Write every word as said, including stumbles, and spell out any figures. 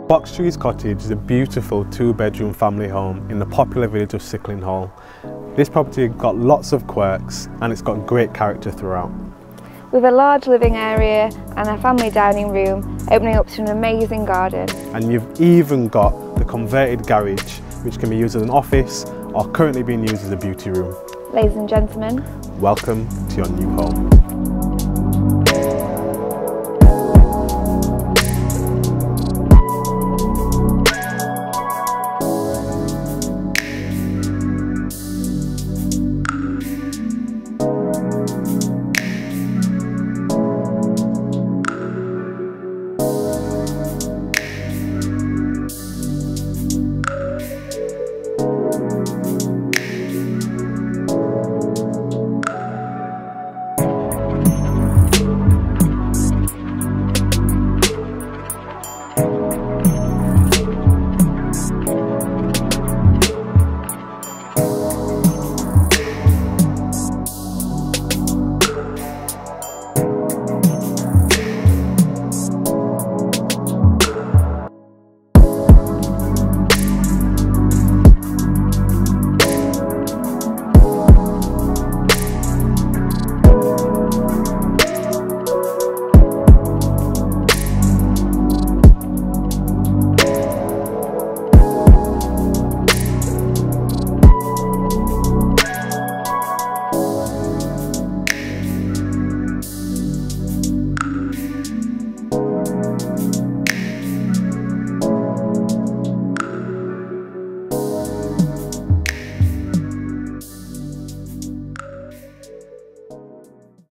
Box Trees Cottage is a beautiful two-bedroom family home in the popular village of Sickling Hall. This property has got lots of quirks and it's got great character throughout. With a large living area and a family dining room opening up to an amazing garden. And you've even got the converted garage, which can be used as an office or currently being used as a beauty room. Ladies and gentlemen, welcome to your new home.